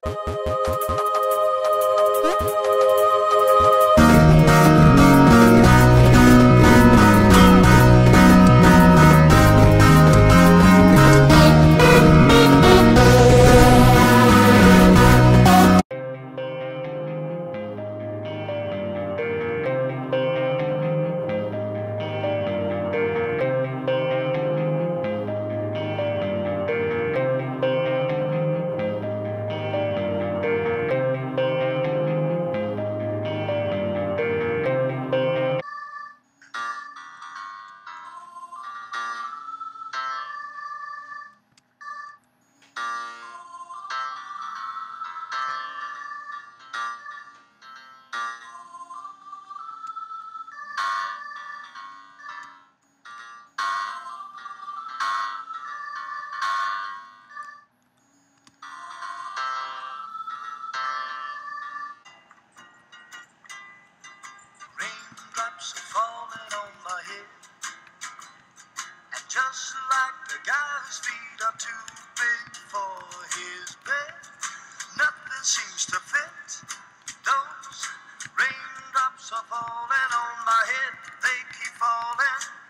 Raindrops are falling on my head, and just like the guy whose feet are too big for his bed, nothing seems to fit. Those raindrops are falling on my head, they keep falling.